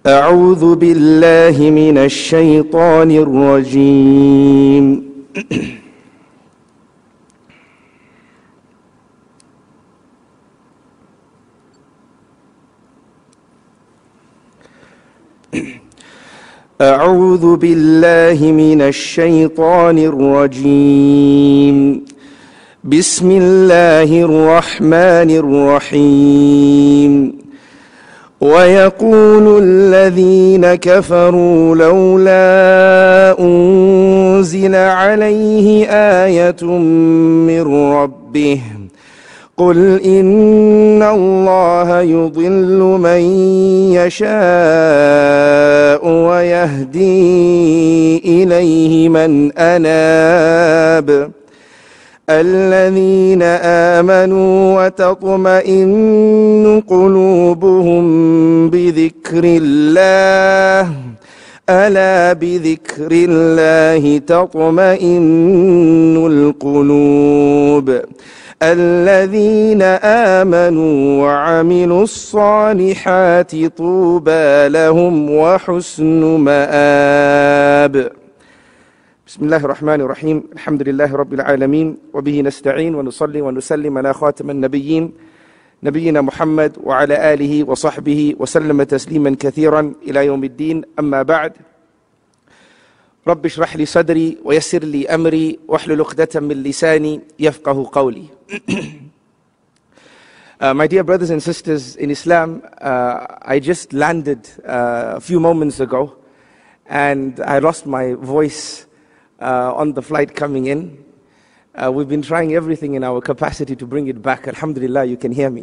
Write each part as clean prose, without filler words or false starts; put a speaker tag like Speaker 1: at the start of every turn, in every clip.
Speaker 1: أعوذ بالله من الشيطان الرجيم أعوذ بالله من الشيطان الرجيم بسم الله الرحمن الرحيم ويقول الذين كفروا لولا أنزل عليه آية من ربه قل إن الله يضل من يشاء ويهدي إليه من أناب الذين آمنوا وتطمئن قلوبهم بذكر الله ألا بذكر الله تطمئن القلوب الذين آمنوا وعملوا الصالحات طوبى لهم وحسن مآب بسم الله الرحمن الرحيم الحمد لله رب العالمين وبه نستعين ونصلي ونسلم على خاتم النبيين نبينا محمد وعلى آله وصحبه وسلم تسليما كثيرا إلى يوم الدين أما بعد رب اشرح لي صدري ويسر لي أمري واحلل عقدة من لساني يفقه قولي My dear brothers and sisters in Islam, I just landed a few moments ago and I lost my voice on the flight coming in. We've been trying everything in our capacity to bring it back. Alhamdulillah, you can hear me.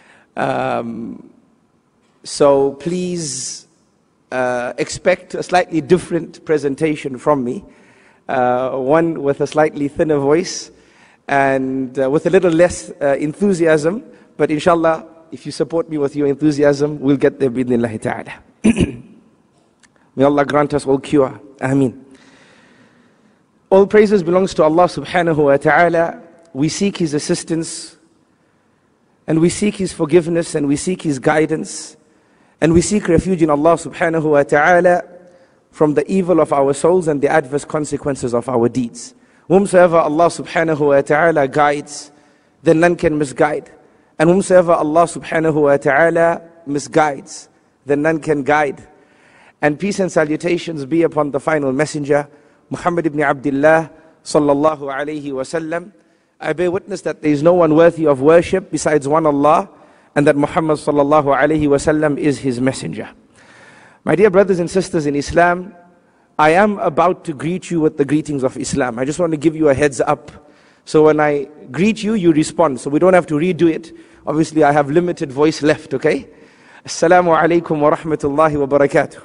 Speaker 1: So please expect a slightly different presentation from me. One with a slightly thinner voice and with a little less enthusiasm. But inshallah, if you support me with your enthusiasm, we'll get there bidnillahi ta'ala. May Allah grant us all cure. Ameen. All praises belongs to Allah subhanahu wa ta'ala. We seek His assistance and we seek His forgiveness and we seek His guidance and we seek refuge in Allah subhanahu wa ta'ala from the evil of our souls and the adverse consequences of our deeds. Whomsoever Allah subhanahu wa ta'ala guides, then none can misguide. And whomsoever Allah subhanahu wa ta'ala misguides, then none can guide. And peace and salutations be upon the final messenger, Muhammad ibn Abdullah sallallahu alayhi wa sallam. I bear witness that there is no one worthy of worship besides one Allah, and that Muhammad sallallahu alayhi wa sallam is his messenger. My dear brothers and sisters in Islam, I am about to greet you with the greetings of Islam. I just want to give you a heads up. So when I greet you, you respond. So we don't have to redo it. Obviously, I have limited voice left, okay? Assalamu alaikum wa rahmatullahi wa barakatuh.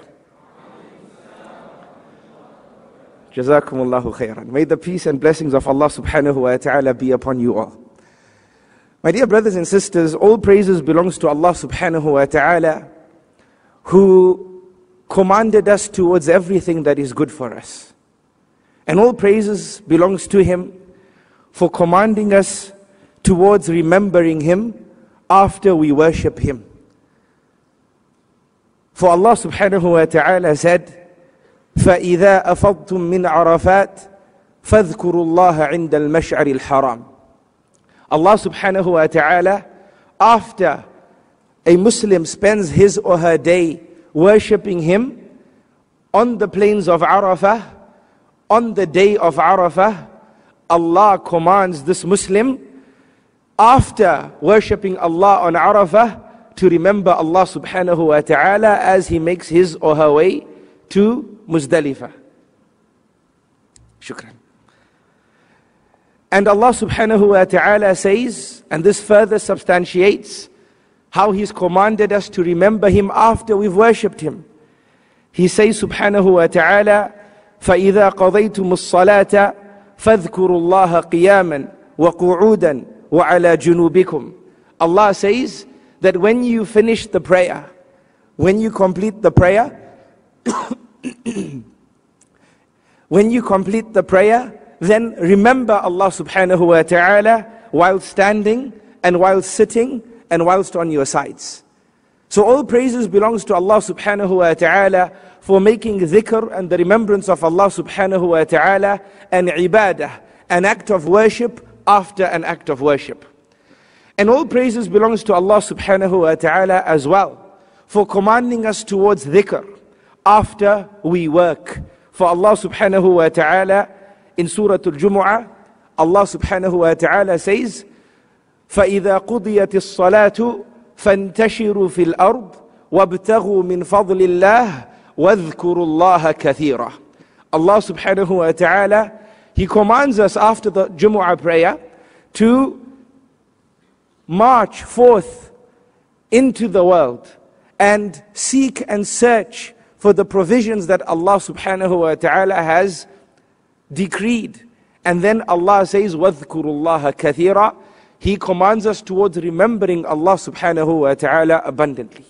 Speaker 1: Jazakumullahu khairan. May the peace and blessings of Allah subhanahu wa ta'ala be upon you all. My dear brothers and sisters, all praises belongs to Allah subhanahu wa ta'ala, who commanded us towards everything that is good for us. And all praises belongs to Him for commanding us towards remembering Him after we worship Him. For Allah subhanahu wa ta'ala said, فَإِذَا أَفَضْتُم مِّنْ عَرَفَاتٍ فَاذْكُرُوا اللَّهَ عِنْدَ الْمَشْعَرِ الْحَرَامِ. Allah subhanahu wa ta'ala, after a Muslim spends his or her day worshipping Him on the plains of Arafah, on the day of Arafah, Allah commands this Muslim, after worshipping Allah on Arafah, to remember Allah subhanahu wa ta'ala as he makes his or her way to Muzdalifah. Shukran. And Allah subhanahu wa ta'ala says, and this further substantiates how He's commanded us to remember Him after we've worshipped Him. He says subhanahu wa ta'ala, فَإِذَا قَضَيْتُمُ الصَّلَاةَ فَاذْكُرُوا اللَّهَ قِيَامًا وَقُعُودًا وَعَلَى جُنُوبِكُمْ. Allah says that when you finish the prayer, when you complete the prayer, when you complete the prayer, then remember Allah subhanahu wa ta'ala while standing and while sitting and whilst on your sides. So all praises belongs to Allah subhanahu wa ta'ala for making dhikr and the remembrance of Allah subhanahu wa ta'ala an ibadah, an act of worship after an act of worship. And all praises belongs to Allah subhanahu wa ta'ala as well for commanding us towards dhikr after we work. For Allah subhanahu wa ta'ala in Surah Al-Jumu'ah, Allah subhanahu wa ta'ala says, فَإِذَا قُضِيَتِ الصَّلَاةُ فَانْتَشِرُوا فِي الْأَرْضِ وَابْتَغُوا مِنْ فَضْلِ اللَّهِ وَاذْكُرُوا اللَّهَ كَثِيرًا. Allah subhanahu wa ta'ala, He commands us after the Jumu'ah prayer to march forth into the world and seek and search for the provisions that Allah subhanahu wa ta'ala has decreed. And then Allah says, وَاذْكُرُوا اللَّهَ كَثِيرًا. He commands us towards remembering Allah subhanahu wa ta'ala abundantly.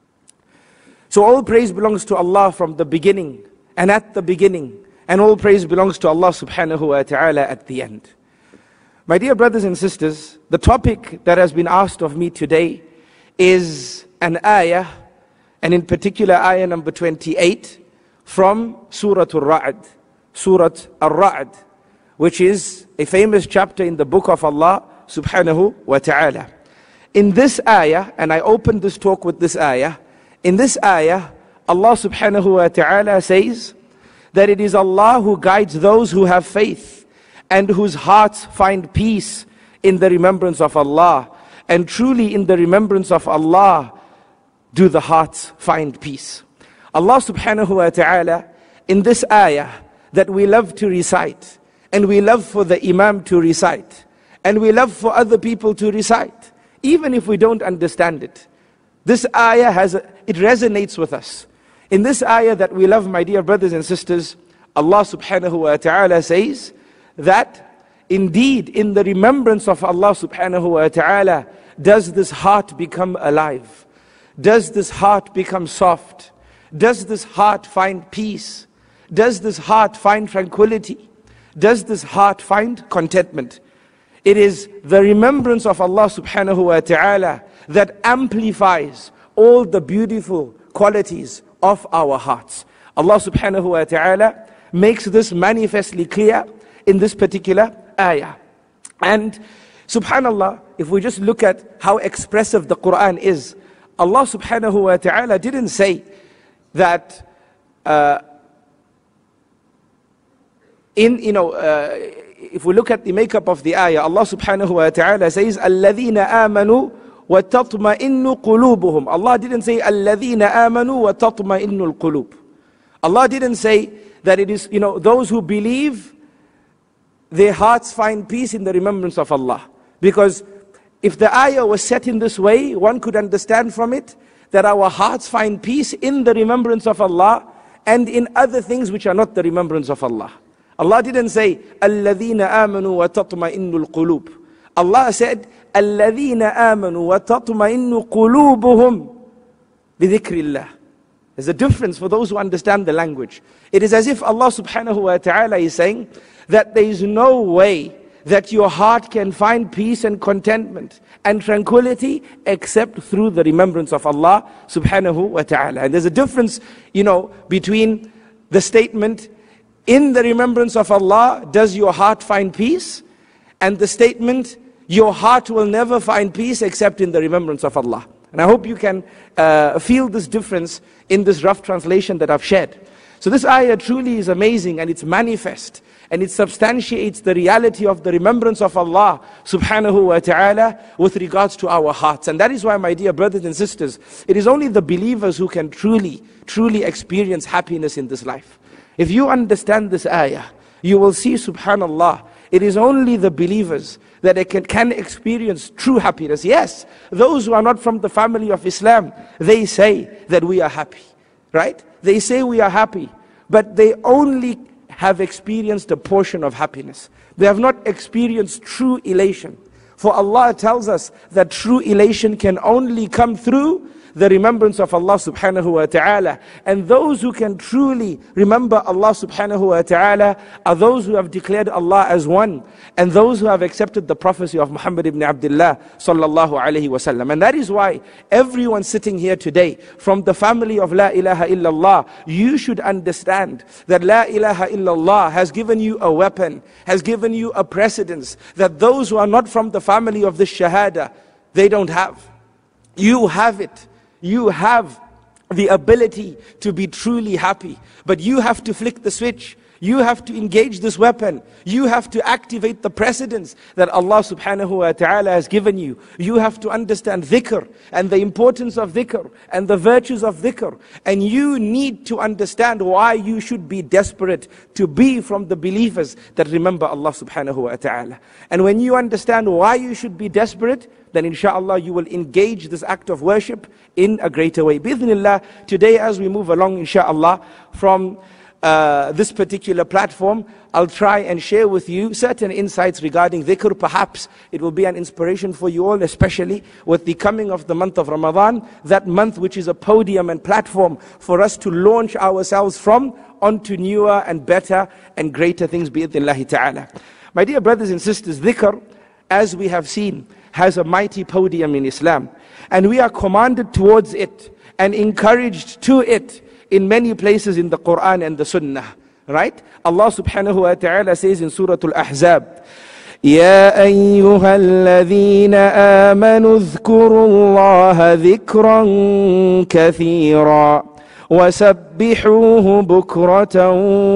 Speaker 1: So all praise belongs to Allah from the beginning and at the beginning. And all praise belongs to Allah subhanahu wa ta'ala at the end. My dear brothers and sisters, the topic that has been asked of me today is an ayah, and in particular ayah number 28 from Surah Al-Ra'd. Surah Al-Ra'd, which is a famous chapter in the book of Allah subhanahu wa ta'ala. In this ayah, and I opened this talk with this ayah, in this ayah, Allah subhanahu wa ta'ala says that it is Allah who guides those who have faith and whose hearts find peace in the remembrance of Allah. And truly in the remembrance of Allah do the hearts find peace. Allah subhanahu wa ta'ala in this ayah that we love to recite, and we love for the Imam to recite, and we love for other people to recite, even if we don't understand it. This ayah it resonates with us. In this ayah that we love, my dear brothers and sisters, Allah subhanahu wa ta'ala says that indeed in the remembrance of Allah subhanahu wa ta'ala does this heart become alive, does this heart become soft, does this heart find peace, does this heart find tranquility, does this heart find contentment. It is the remembrance of Allah subhanahu wa ta'ala that amplifies all the beautiful qualities of our hearts. Allah subhanahu wa ta'ala makes this manifestly clear in this particular ayah. And subhanallah, if we just look at how expressive the Quran is, Allah subhanahu wa ta'ala didn't say that if we look at the makeup of the ayah, Allah subhanahu wa ta'ala says, الَّذِينَ آمَنُوا وَتَطْمَئِنُّ قُلُوبُهُم. Allah didn't say, الَّذِينَ آمَنُوا وَتَطْمَئِنُّ الْقُلُوبُ. Allah didn't say that it is, those who believe, their hearts find peace in the remembrance of Allah. Because if the ayah was set in this way, one could understand from it that our hearts find peace in the remembrance of Allah and in other things which are not the remembrance of Allah. Allah didn't say, الَّذِينَ آمَنُوا وَتَطْمَئِنُّ الْقُلُوبُ. Allah said, الَّذِينَ آمَنُوا وَتَطْمَئِنُّ قُلُوبُهُم بِذِكْرِ اللَّهِ. There's a difference for those who understand the language. It is as if Allah subhanahu wa ta'ala is saying that there is no way that your heart can find peace and contentment and tranquility except through the remembrance of Allah subhanahu wa ta'ala. And there's a difference, between the statement, in the remembrance of Allah does your heart find peace, and the statement, your heart will never find peace except in the remembrance of Allah. And I hope you can feel this difference in this rough translation that I've shared. So this ayah truly is amazing, and it's manifest, and it substantiates the reality of the remembrance of Allah subhanahu wa ta'ala with regards to our hearts. And that is why, my dear brothers and sisters, it is only the believers who can truly experience happiness in this life. If you understand this ayah, you will see, subhanallah, it is only the believers that can experience true happiness. Yes, those who are not from the family of Islam, they say that we are happy, right? They say we are happy, but they only have experienced a portion of happiness. They have not experienced true elation. For Allah tells us that true elation can only come through the remembrance of Allah subhanahu wa ta'ala. And those who can truly remember Allah subhanahu wa ta'ala are those who have declared Allah as one, and those who have accepted the prophecy of Muhammad ibn Abdullah sallallahu alayhi wa sallam. And that is why everyone sitting here today, from the family of La ilaha illallah, you should understand that La ilaha illallah has given you a weapon, has given you a precedence that those who are not from the family of the Shahada, they don't have. You have it. You have the ability to be truly happy. But you have to flick the switch. You have to engage this weapon. You have to activate the precedence that Allah subhanahu wa ta'ala has given you. You have to understand dhikr and the importance of dhikr and the virtues of dhikr. And you need to understand why you should be desperate to be from the believers that remember Allah subhanahu wa ta'ala. And when you understand why you should be desperate, then inshallah you will engage this act of worship in a greater way. Bismillah, today as we move along inshallah from this particular platform, I'll try and share with you certain insights regarding dhikr. Perhaps it will be an inspiration for you all, especially with the coming of the month of Ramadan, that month which is a podium and platform for us to launch ourselves from onto newer and better and greater things, bi'idhnillahi ta'ala. My dear brothers and sisters, dhikr, as we have seen, has a mighty podium in Islam, and we are commanded towards it and encouraged to it in many places in the Quran and the Sunnah. Right? Allah subhanahu wa ta'ala says in Surah Al-Ahzab, يا أيها الذين آمنوا اذكروا الله ذكرا كثيرا وسبحوه بكرة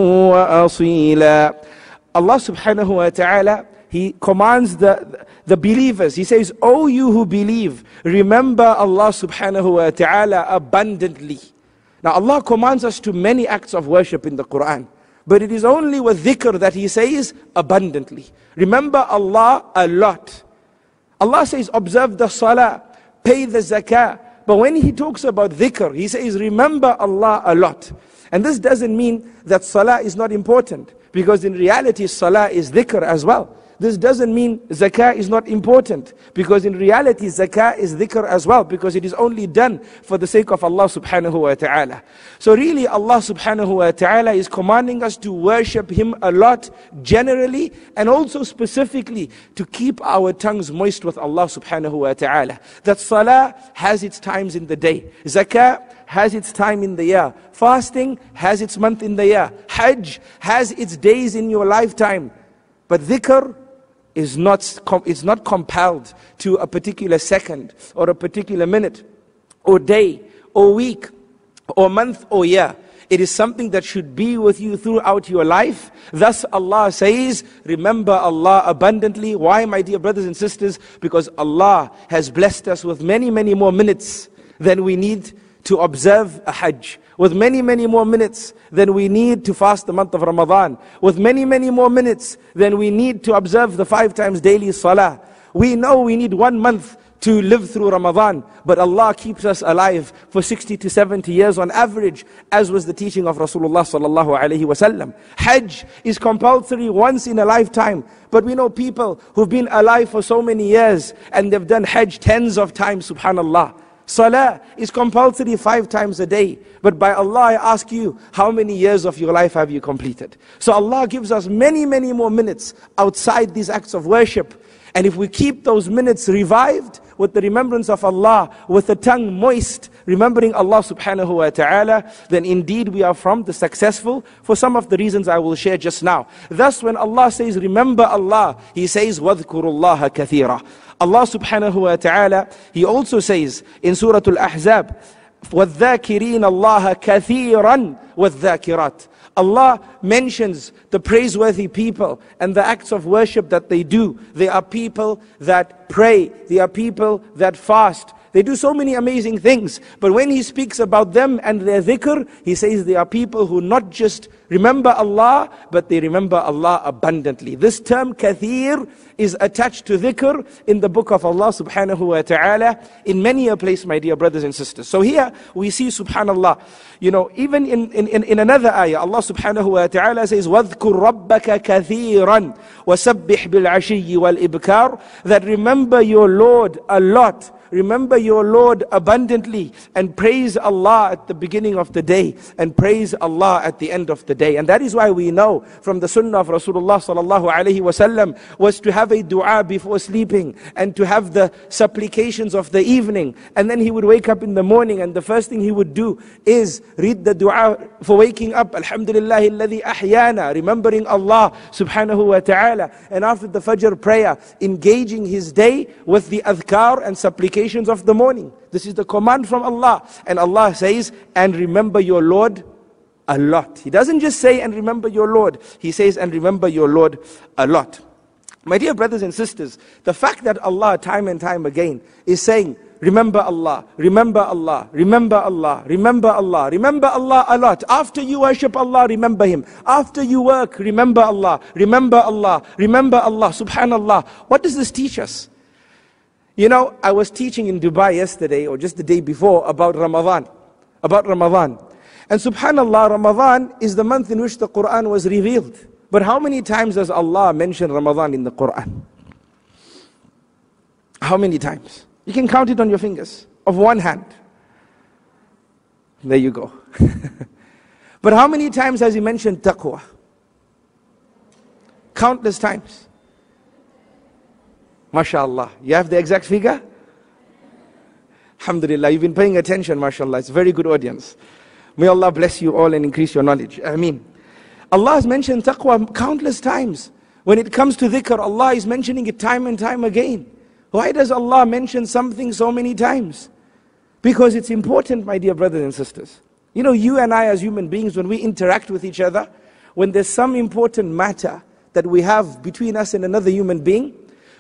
Speaker 1: وأصيلا. Allah subhanahu wa ta'ala, He commands the believers. He says, "O you who believe, remember Allah subhanahu wa ta'ala abundantly." Now Allah commands us to many acts of worship in the Quran, but it is only with dhikr that He says abundantly. Remember Allah a lot. Allah says, observe the salah, pay the zakah. But when He talks about dhikr, He says, remember Allah a lot. And this doesn't mean that salah is not important, because in reality salah is dhikr as well. This doesn't mean zakah is not important, because in reality zakah is dhikr as well, because it is only done for the sake of Allah subhanahu wa ta'ala. So really Allah subhanahu wa ta'ala is commanding us to worship Him a lot generally, and also specifically to keep our tongues moist with Allah subhanahu wa ta'ala. That salah has its times in the day, zakah has its time in the year, fasting has its month in the year, hajj has its days in your lifetime. But dhikr is not compelled to a particular second or a particular minute or day or week or month or year. It is something that should be with you throughout your life. Thus Allah says, remember Allah abundantly. Why, my dear brothers and sisters? Because Allah has blessed us with many, many more minutes than we need to observe a hajj, with many, many more minutes than we need to fast the month of Ramadan, with many, many more minutes than we need to observe the 5 times daily salah. We know we need 1 month to live through Ramadan, but Allah keeps us alive for 60 to 70 years on average, as was the teaching of Rasulullah sallallahu alaihi wasallam. Hajj is compulsory once in a lifetime, but we know people who've been alive for so many years and they've done Hajj tens of times, subhanallah. Salah is compulsory 5 times a day. But by Allah, I ask you, how many years of your life have you completed? So Allah gives us many, many more minutes outside these acts of worship. And if we keep those minutes revived with the remembrance of Allah, with the tongue moist, remembering Allah subhanahu wa ta'ala, then indeed we are from the successful, for some of the reasons I will share just now. Thus when Allah says, remember Allah, He says, وَاذْكُرُوا اللَّهَ كَثِيرًا. Allah subhanahu wa ta'ala, He also says in Surah Al-Ahzab, وَالذَّاكِرِينَ اللَّهَ كَثِيرًا وَالذَّاكِرَاتِ. Allah mentions the praiseworthy people and the acts of worship that they do. They are people that pray. They are people that fast. They do so many amazing things. But when He speaks about them and their dhikr, He says they are people who not just remember Allah, but they remember Allah abundantly. This term kathir is attached to dhikr in the book of Allah subhanahu wa ta'ala in many a place, my dear brothers and sisters. So here we see, subhanallah, even in another ayah, Allah subhanahu wa ta'ala says, وَاذْكُرْ رَبَّكَ كَثِيرًا وَسَبِّحْ بِالْعَشِيِّ وَالْإِبْكَارِ. That remember your Lord a lot. remember your Lord abundantly, and praise Allah at the beginning of the day, and praise Allah at the end of the day. And that is why we know from the sunnah of Rasulullah sallallahu alaihi wasallam was to have a dua before sleeping, and to have the supplications of the evening. And then he would wake up in the morning, and the first thing he would do is read the dua for waking up. Alhamdulillahi alladhi ahyana, remembering Allah subhanahu wa ta'ala. And after the Fajr prayer, engaging his day with the adhkar and supplications of the morning. This is the command from Allah. And Allah says, and remember your Lord a lot. He doesn't just say, and remember your Lord. He says, and remember your Lord a lot. My dear brothers and sisters, the fact that Allah time and time again is saying, remember Allah, remember Allah, remember Allah, remember Allah, remember Allah a lot. After you worship Allah, remember Him. After you work, remember Allah, remember Allah, remember Allah. Subhanallah. What does this teach us? You know, I was teaching in Dubai yesterday, or just the day before, about Ramadan. And subhanallah, Ramadan is the month in which the Quran was revealed. But how many times does Allah mention Ramadan in the Quran? How many times? You can count it on your fingers, of one hand. There you go. But how many times has He mentioned taqwa? Countless times. MashaAllah. You have the exact figure? Alhamdulillah, you've been paying attention, MashaAllah. It's a very good audience. May Allah bless you all and increase your knowledge. Ameen. Allah has mentioned taqwa countless times. When it comes to dhikr, Allah is mentioning it time and time again. Why does Allah mention something so many times? Because it's important, my dear brothers and sisters. You know, you and I as human beings, when we interact with each other, when there's some important matter that we have between us and another human being,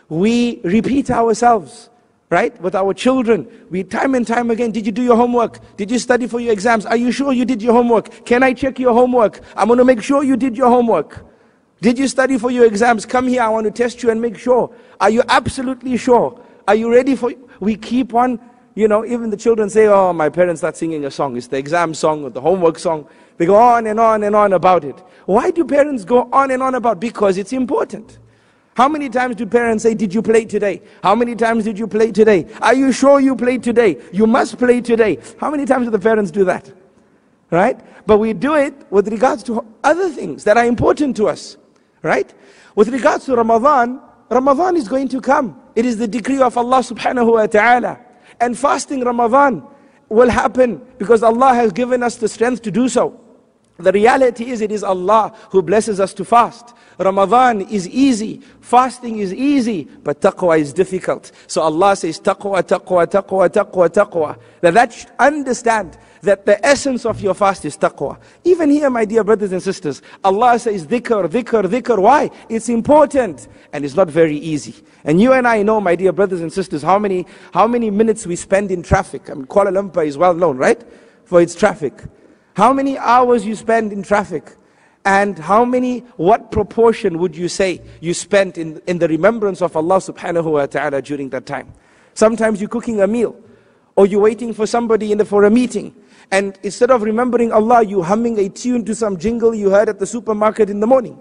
Speaker 1: we repeat ourselves, right? With our children, we time and time again, did you do your homework? Did you study for your exams? Are you sure you did your homework? Can I check your homework? I'm going to make sure you did your homework. Did you study for your exams? Come here, I want to test you and make sure. Are you absolutely sure? Are you ready for... We keep on, you know, even the children say, oh, my parents start singing a song. It's the exam song or the homework song. They go on and on and on about it. Why do parents go on and on about it? Because it's important. How many times do parents say, did you play today? How many times did you play today? Are you sure you played today? You must play today. How many times do the parents do that? Right? But we do it with regards to other things that are important to us. Right? With regards to Ramadan, Ramadan is going to come. It is the decree of Allah subhanahu wa ta'ala. And fasting Ramadan will happen because Allah has given us the strength to do so. The reality is, it is Allah who blesses us to fast. Ramadan is easy, fasting is easy, but taqwa is difficult. So Allah says taqwa, taqwa, taqwa, taqwa, taqwa. That understand that the essence of your fast is taqwa. Even here, my dear brothers and sisters, Allah says dhikr, dhikr, dhikr. Why? It's important and it's not very easy. And you and I know, my dear brothers and sisters, how many minutes we spend in traffic. I mean, Kuala Lumpur is well known, right? For its traffic. How many hours you spend in traffic? And what proportion would you say you spent in the remembrance of Allah subhanahu wa ta'ala during that time? Sometimes you're cooking a meal, or you're waiting for somebody for a meeting. And instead of remembering Allah, you're humming a tune to some jingle you heard at the supermarket in the morning.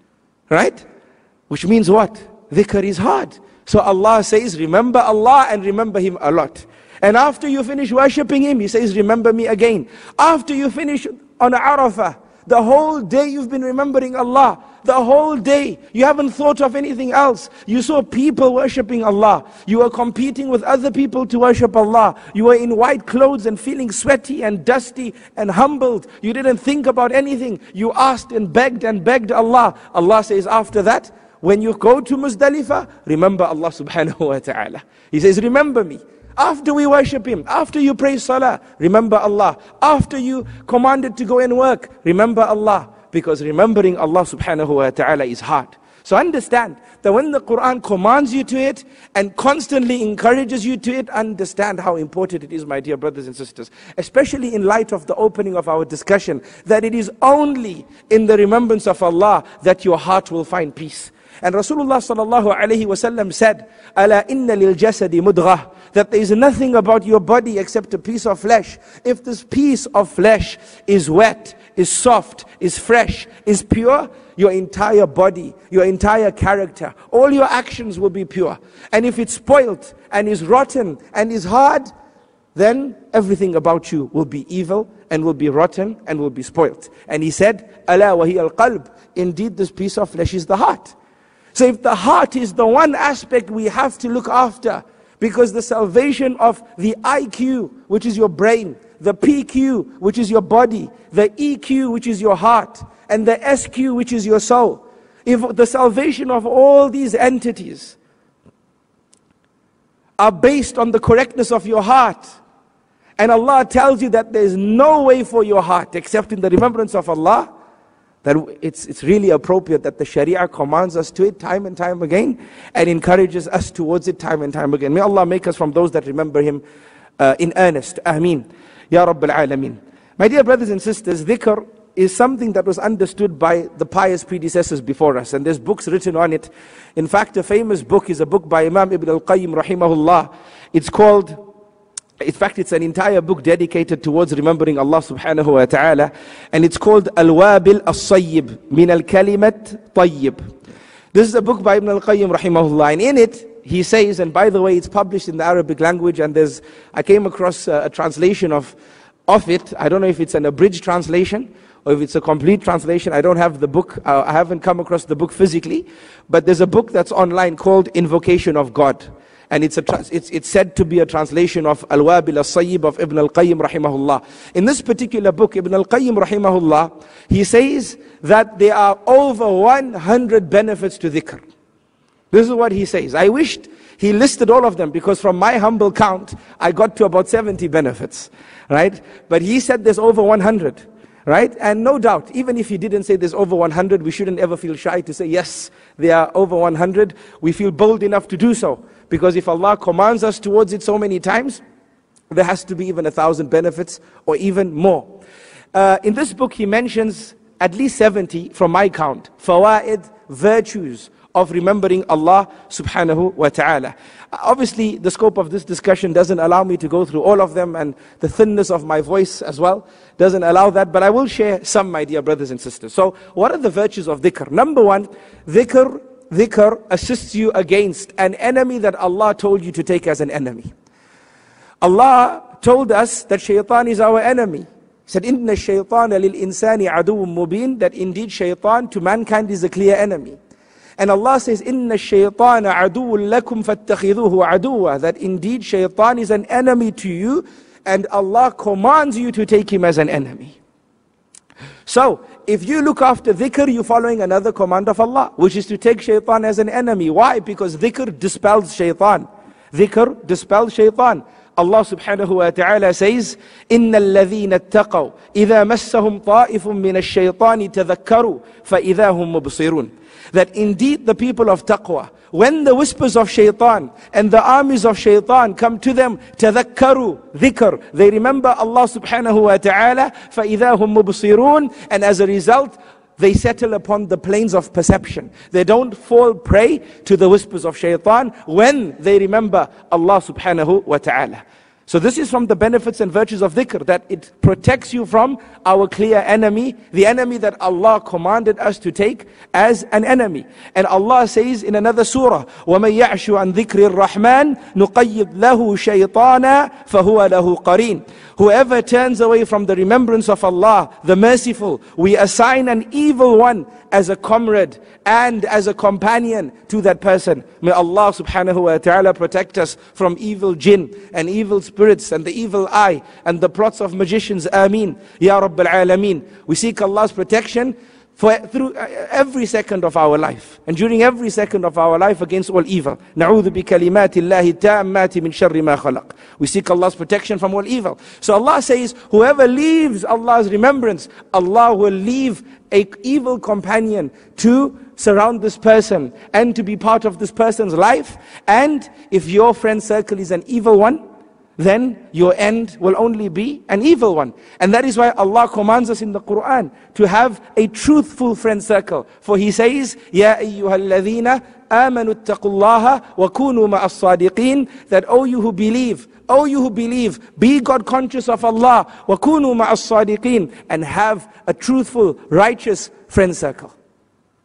Speaker 1: Right? Which means what? Dhikr is hard. So Allah says, remember Allah and remember Him a lot. And after you finish worshipping Him, He says, remember me again. After you finish on Arafah, the whole day you've been remembering Allah. The whole day. You haven't thought of anything else. You saw people worshipping Allah. You were competing with other people to worship Allah. You were in white clothes and feeling sweaty and dusty and humbled. You didn't think about anything. You asked and begged Allah. Allah says after that, when you go to Muzdalifah, remember Allah subhanahu wa ta'ala. He says, remember me. After we worship Him, after you pray salah, remember Allah. After you commanded to go and work, remember Allah. Because remembering Allah subhanahu wa ta'ala is hard. So understand that when the Quran commands you to it and constantly encourages you to it, understand how important it is, my dear brothers and sisters. Especially in light of the opening of our discussion, that it is only in the remembrance of Allah that your heart will find peace. And Rasulullah sallallahu alayhi wasallam said, "Ala inna lil jasadi mudghah," that there is nothing about your body except a piece of flesh. If this piece of flesh is wet, is soft, is fresh, is pure, your entire body, your entire character, all your actions will be pure. And if it's spoiled and is rotten and is hard, then everything about you will be evil and will be rotten and will be spoiled. And he said, Ala wa hiya al-qalb. Indeed, this piece of flesh is the heart. So if the heart is the one aspect we have to look after, because the salvation of the IQ, which is your brain, the PQ, which is your body, the EQ, which is your heart, and the SQ, which is your soul. If the salvation of all these entities are based on the correctness of your heart, and Allah tells you that there is no way for your heart except in the remembrance of Allah, that it's really appropriate that the Sharia commands us to it time and time again and encourages us towards it time and time again. May Allah make us from those that remember Him in earnest. Ameen. Ya Rabbil Alameen. My dear brothers and sisters, dhikr is something that was understood by the pious predecessors before us, and there's books written on it. In fact, a famous book is a book by Imam Ibn al-Qayyim rahimahullah. It's called, in fact, it's an entire book dedicated towards remembering Allah subhanahu wa ta'ala, and it's called Al-Wabil As-Sayyib Min Al-Kalimat Tayyib. This is a book by Ibn al-Qayyim rahimahullah, and in it he says, and by the way, it's published in the Arabic language, and I came across a translation of it. I don't know if it's an abridged translation or if it's a complete translation. I don't have the book. I haven't come across the book physically, but there's a book that's online called Invocation of God. And it's said to be a translation of Al-Wabil As-Sayyib of Ibn al-Qayyim rahimahullah. In this particular book, Ibn al-Qayyim rahimahullah, he says that there are over 100 benefits to dhikr. This is what he says. I wished he listed all of them, because from my humble count, I got to about 70 benefits, right? But he said there's over 100, right? And no doubt, even if he didn't say there's over 100, we shouldn't ever feel shy to say, yes, there are over 100. We feel bold enough to do so, because if Allah commands us towards it so many times, there has to be even 1,000 benefits or even more. In this book, he mentions at least 70, from my count, fawaid, virtues of remembering Allah subhanahu wa ta'ala. Obviously, the scope of this discussion doesn't allow me to go through all of them, and the thinness of my voice as well doesn't allow that, but I will share some, my dear brothers and sisters. So, what are the virtues of dhikr? Number one, dhikr assists you against an enemy that Allah told you to take as an enemy. Allah told us that shaitan is our enemy. He said, Inna shaytana lil insani aduwwun mubin, that indeed shaitan to mankind is a clear enemy. And Allah says, Inna shaytana aduwwun lakum fattakhidhuhu aduwwa, that indeed shaitan is an enemy to you, and Allah commands you to take him as an enemy. So, if you look after dhikr, you're following another command of Allah, which is to take shaitan as an enemy. Why? Because dhikr dispels shaitan. Dhikr dispels shaitan. Allah subhanahu wa ta'ala says, إِنَّ الَّذِينَ اتَّقَوْا إِذَا مَسَّهُمْ طَائِفٌ مِّنَ الشَّيْطَانِ تَذَكَّرُوا فَإِذَا هُمْ مُبْصِرُونَ. That indeed the people of taqwa, when the whispers of shaitan and the armies of shaitan come to them, تَذَكَّرُوا, dhikr, they remember Allah subhanahu wa ta'ala, فَإِذَا هُمْ مُبْصِرُونَ, and as a result, they settle upon the planes of perception. They don't fall prey to the whispers of shaitan when they remember Allah subhanahu wa ta'ala. So this is from the benefits and virtues of dhikr, that it protects you from our clear enemy, the enemy that Allah commanded us to take as an enemy. And Allah says in another surah, وَمَن يَعْشُ عَنْ ذِكْرِ الرَّحْمَنِ نُقَيِّضْ لَهُ شَيْطَانًا فَهُوَ لَهُ قَرِينٌ. Whoever turns away from the remembrance of Allah, the merciful, we assign an evil one as a comrade and as a companion to that person. May Allah subhanahu wa ta'ala protect us from evil jinn and evil spirits and the evil eye and the plots of magicians. Ameen. Ya Rabbil Alameen. We seek Allah's protection through every second of our life, and during every second of our life against all evil. نَعُوذُ بِكَلِمَاتِ اللَّهِ التَّامَّاتِ مِنْ شَرِّ مَا خَلَقَ. We seek Allah's protection from all evil. So Allah says, whoever leaves Allah's remembrance, Allah will leave an evil companion to surround this person and to be part of this person's life. And if your friend circle is an evil one, then your end will only be an evil one. And that is why Allah commands us in the Quran to have a truthful friend circle. For He says, Ya ayyuhal ladhina amanu ittaqullaha wa kunu ma'as sadiqeen, that O you who believe, be God conscious of Allah, wa kunu ma'as sadiqeen, and have a truthful, righteous friend circle.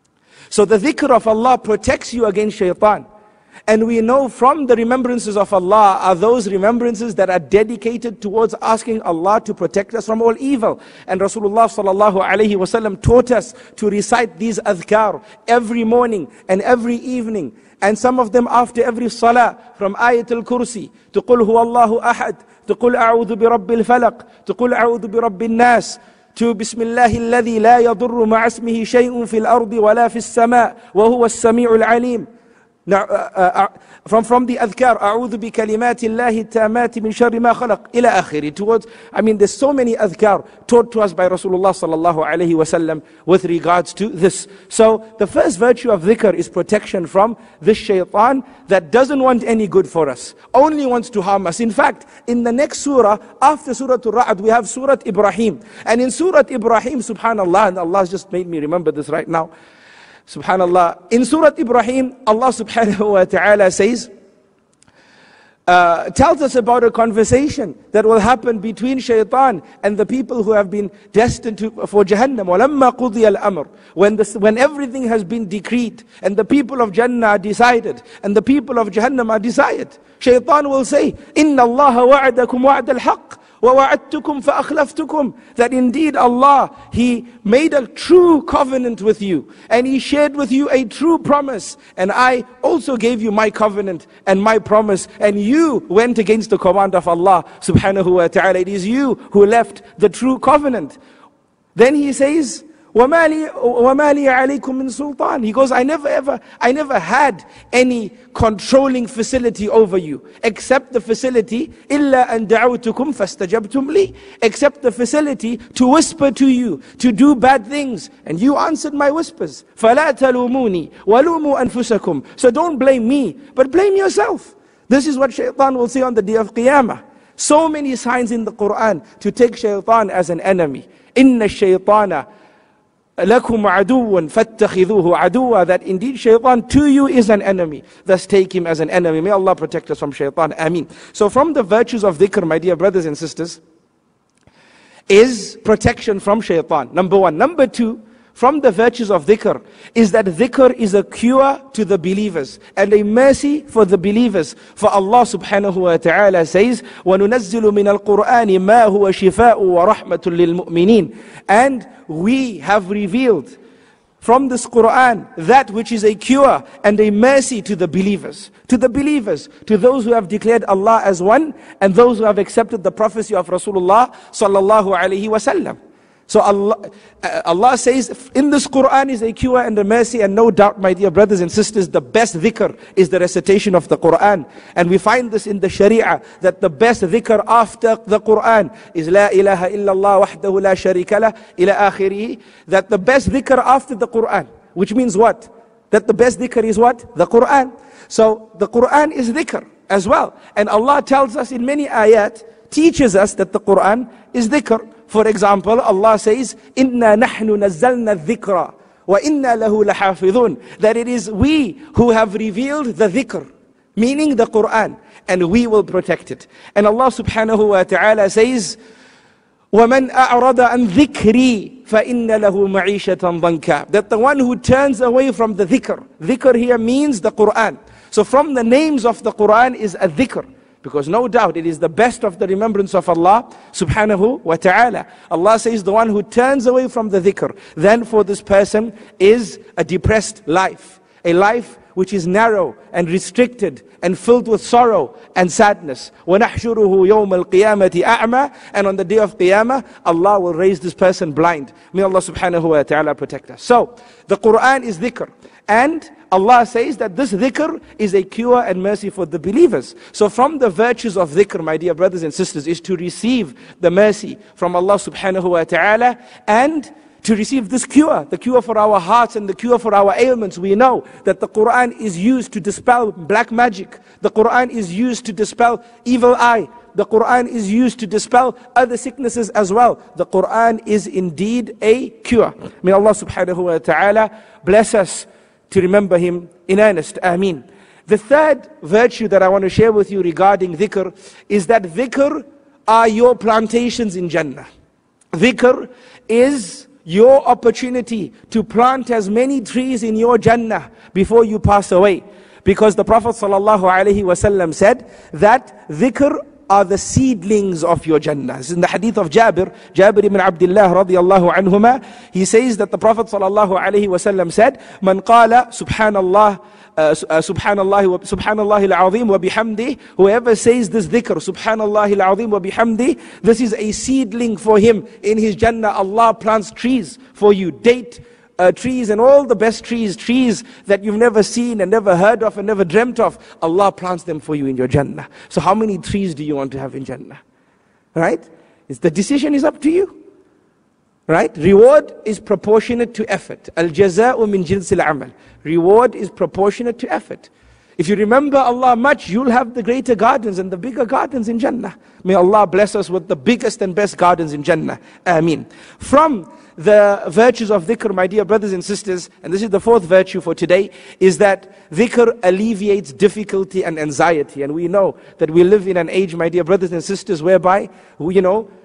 Speaker 1: So the dhikr of Allah protects you against shaitan. And we know from the remembrances of Allah are those remembrances that are dedicated towards asking Allah to protect us from all evil. And Rasulullah sallallahu alaihi wasallam taught us to recite these adhkar every morning and every evening. And some of them after every salah, from Ayatul Kursi to Qul Huwallahu Ahad, to Qul A'udhu bi Rabbil Falaq, to Qul A'udhu bi Rabbin Nas, to Bismillahi alladhi la yadurru ma'asmihi shay'un fil ardi wa la fis sama' wa huwa as-sami'ul alim. Now, from the adhkar, أعوذ بكلمات الله التامات من شر ما خلق إلى آخره. Towards, there's so many adhkar taught to us by Rasulullah sallallahu alaihi wasallam with regards to this. So the first virtue of dhikr is protection from this shaitan that doesn't want any good for us, only wants to harm us. In fact, in the next surah, after Surah Al-Ra'd, we have Surah Ibrahim. And in Surah Ibrahim, subhanallah, and Allah's just made me remember this right now, subhanallah, in Surah Ibrahim, Allah subhanahu wa ta'ala says, tells us about a conversation that will happen between shaitan and the people who have been destined for Jahannam. وَلَمَّا قُضِيَ الْأَمْرِ, when everything has been decreed and the people of Jannah are decided and the people of Jahannam are decided, shaitan will say, إِنَّ اللَّهَ وَعَدَكُمْ وَعْدَ الْحَقِّ وَوَعَدْتُكُمْ فَأَخْلَفْتُكُمْ, that indeed Allah, He made a true covenant with you and He shared with you a true promise, and I also gave you my covenant and my promise, and you went against the command of Allah subhanahu wa ta'ala. It is you who left the true covenant. Then He says, وَمَا لِي عَلَيْكُمْ مِنْ سُلْطَانٍ. He goes, I never had any controlling facility over you, except the facility, إِلَّا أَن دَعَوْتُكُمْ فَاسْتَجَبْتُمْ لِي, except the facility to whisper to you, to do bad things, and you answered my whispers. فَلَا تَلُومُونِي وَلُومُوا أَنفُسَكُمْ. So don't blame me, but blame yourself. This is what shaitan will say on the day of Qiyamah. So many signs in the Quran to take shaitan as an enemy. إِنَّ الشَّيْطَانَ لَكُمْ عَدُوٌ فَاتَّخِذُوهُ عَدُوًا, that indeed shaitan to you is an enemy, thus take him as an enemy. May Allah protect us from shaitan. Ameen. So from the virtues of dhikr, my dear brothers and sisters, is protection from shaitan, number one. Number two, from the virtues of dhikr is that dhikr is a cure to the believers and a mercy for the believers. For Allah subhanahu wa ta'ala says, وَنُنَزِّلُ مِنَ الْقُرْآنِ مَا هُوَ شِفَاءٌ وَرَحْمَةٌ لِلْمُؤْمِنِينَ. And we have revealed from this Quran that which is a cure and a mercy to the believers. To the believers, to those who have declared Allah as one and those who have accepted the prophecy of Rasulullah sallallahu alaihi wasallam. So Allah says in this Quran is a cure and a mercy, and no doubt, my dear brothers and sisters, the best dhikr is the recitation of the Quran. And we find this in the Sharia, that the best dhikr after the Quran is La ilaha illallah wahdahu la sharika lah ila akhirih. That the best dhikr after the Quran, which means what? That the best dhikr is what? The Quran. So the Quran is dhikr as well. And Allah tells us in many ayat, teaches us that the Quran is dhikr. For example, Allah says, إِنَّا نَحْنُ نَزَّلْنَا الذِّكْرَ وَإِنَّا لَهُ لَحَافِظُونَ. That it is we who have revealed the dhikr, meaning the Quran, and we will protect it. And Allah subhanahu wa ta'ala says, وَمَنْ أَعْرَضَ عَنْ ذِكْرِي فَإِنَّ لَهُ مَعِيشَةً ضَنْكًا. That the one who turns away from the dhikr, dhikr here means the Quran. So from the names of the Quran is a dhikr. Because no doubt it is the best of the remembrance of Allah subhanahu wa ta'ala. Allah says the one who turns away from the dhikr, then for this person is a depressed life. A life which is narrow and restricted and filled with sorrow and sadness. وَنَحْشُرُهُ يَوْمَ الْقِيَامَةِ أَعْمَى. And on the day of Qiyamah, Allah will raise this person blind. May Allah subhanahu wa ta'ala protect us. So, the Quran is dhikr. And Allah says that this dhikr is a cure and mercy for the believers. So from the virtues of dhikr, my dear brothers and sisters, is to receive the mercy from Allah subhanahu wa ta'ala and to receive this cure, the cure for our hearts and the cure for our ailments. We know that the Quran is used to dispel black magic. The Quran is used to dispel evil eye. The Quran is used to dispel other sicknesses as well. The Quran is indeed a cure. May Allah subhanahu wa ta'ala bless us to remember Him in earnest. Ameen. The third virtue that I want to share with you regarding dhikr is that dhikr are your plantations in Jannah. Dhikr is your opportunity to plant as many trees in your Jannah before you pass away. Because the Prophet ﷺ said that dhikr are the seedlings of your Jannah. In the hadith of Jabir ibn Abdullah radiyallahu anhuma, he says that the Prophet ﷺ said, Man qala subhanallah, subhanallah al-azim wa bihamdi, whoever says this dhikr, subhanallah al-azim wa bihamdi, this is a seedling for him in his Jannah. Allah plants trees for you, date trees and all the best trees that you've never seen and never heard of and never dreamt of. Allah plants them for you in your Jannah. So how many trees do you want to have in Jannah? Right? The decision is up to you. Right? Reward is proportionate to effort. Al-jaza'u min jinsil amal. Reward is proportionate to effort. If you remember Allah much, you'll have the greater gardens and the bigger gardens in Jannah. May Allah bless us with the biggest and best gardens in Jannah. Ameen. From the virtues of dhikr, my dear brothers and sisters, and this is the fourth virtue for today, is that dhikr alleviates difficulty and anxiety. And we know that we live in an age, my dear brothers and sisters, whereby, we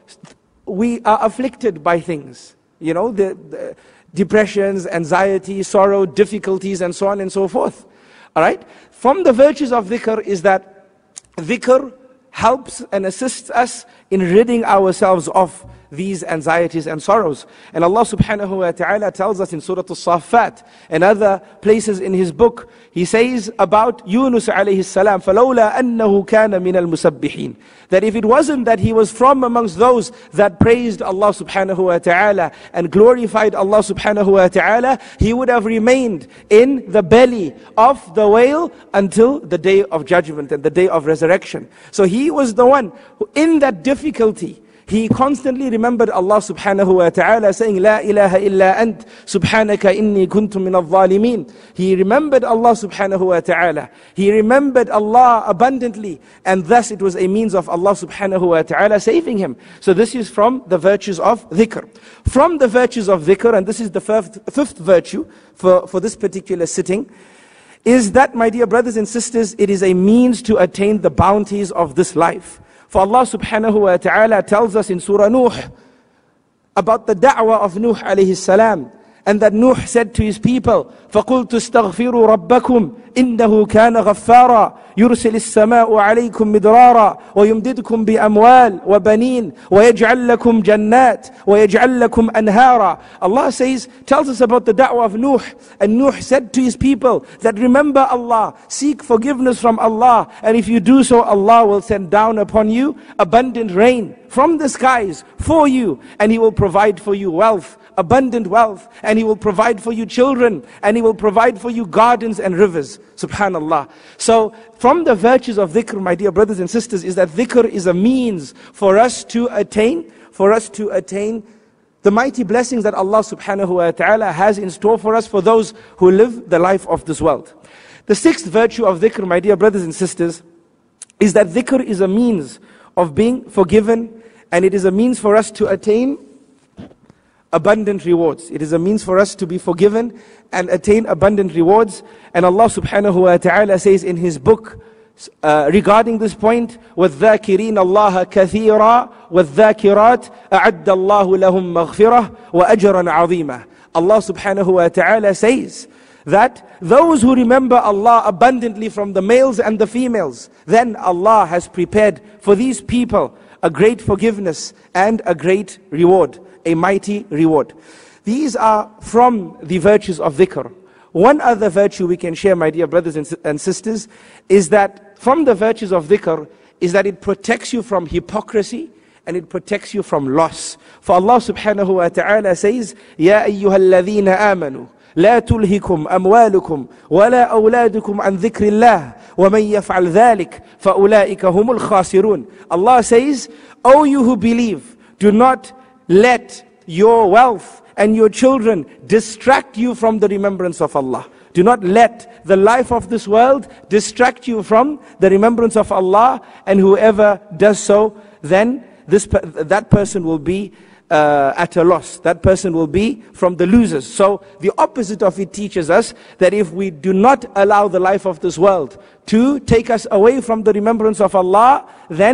Speaker 1: are afflicted by things. The depressions, anxiety, sorrow, difficulties, and so on and so forth. Alright? From the virtues of dhikr is that dhikr helps and assists us in ridding ourselves of these anxieties and sorrows. And Allah subhanahu wa ta'ala tells us in Surah As-Saffat and other places in His book, He says about Yunus alayhi salam, فَلَوْلَا أَنَّهُ كَانَ مِنَ الْمُسَبِّحِينَ, that if it wasn't that he was from amongst those that praised Allah subhanahu wa ta'ala and glorified Allah subhanahu wa ta'ala, he would have remained in the belly of the whale until the day of judgment and the day of resurrection. So he was the one who, in that difficulty, he constantly remembered Allah subhanahu wa ta'ala saying, La ilaha illa ant, subhanaka inni kuntum min al-zalimin. He remembered Allah subhanahu wa ta'ala. He remembered Allah abundantly. And thus it was a means of Allah subhanahu wa ta'ala saving him. So this is from the virtues of dhikr. From the virtues of dhikr, and this is the fifth virtue for this particular sitting, is that, my dear brothers and sisters, it is a means to attain the bounties of this life. For Allah subhanahu wa ta'ala tells us in Surah Nuh about the da'wah of Nuh alayhi salam, and that Nuh said to his people, فَقُلْتُ اسْتَغْفِرُوا رَبَّكُمْ إِنَّهُ كَانَ غَفَّارًا يُرْسِلِ السَّمَاءُ عَلَيْكُمْ مِدْرَارًا وَيُمْدِدْكُمْ بِأَمْوَالٍ وَبَنِينَ وَيَجْعَلْ لَكُمْ جَنَّاتٍ وَيَجْعَلْ لَكُمْ أَنْهَارًا. Allah tells us about the da'wah of Nuh. And Nuh said to his people that remember Allah, seek forgiveness from Allah, and if you do so, Allah will send down upon you abundant rain from the skies for you, and He will provide for you wealth, abundant wealth, and He will provide for you children, and He will provide for you gardens and rivers. Subhanallah. So from the virtues of dhikr, my dear brothers and sisters, is that dhikr is a means for us to attain the mighty blessings that Allah subhanahu wa ta'ala has in store for us, for those who live the life of this world. The sixth virtue of dhikr, my dear brothers and sisters, is that dhikr is a means of being forgiven, and it is a means for us to attain abundant rewards. It is a means for us to be forgiven and attain abundant rewards. And Allah subhanahu wa ta'ala says in His book regarding this point, وَالذَّاكِرِينَ اللَّهَ كَثِيرًا وَالذَّاكِرَاتِ أَعَدَّ اللَّهُ لَهُمْ مَغْفِرَةً وَأَجْرًا عَظِيمًا. Allah subhanahu wa ta'ala says that those who remember Allah abundantly from the males and the females, then Allah has prepared for these people a great forgiveness and a great reward, a mighty reward. These are from the virtues of dhikr. One other virtue we can share, my dear brothers and sisters, is that from the virtues of dhikr is that it protects you from hypocrisy and it protects you from loss. For Allah subhanahu wa ta'ala says, Ya ayyuhalladhina amanu, لا تلهكم أموالكم ولا أولادكم عن ذكر الله ومن يفعل ذلك فأولئك هم الخاسرون. Allah says, O you who believe, do not let your wealth and your children distract you from the remembrance of Allah. Do not let the life of this world distract you from the remembrance of Allah, and whoever does so, then that person will be at a loss. That person will be from the losers. So the opposite of it teaches us that if we do not allow the life of this world to take us away from the remembrance of Allah, then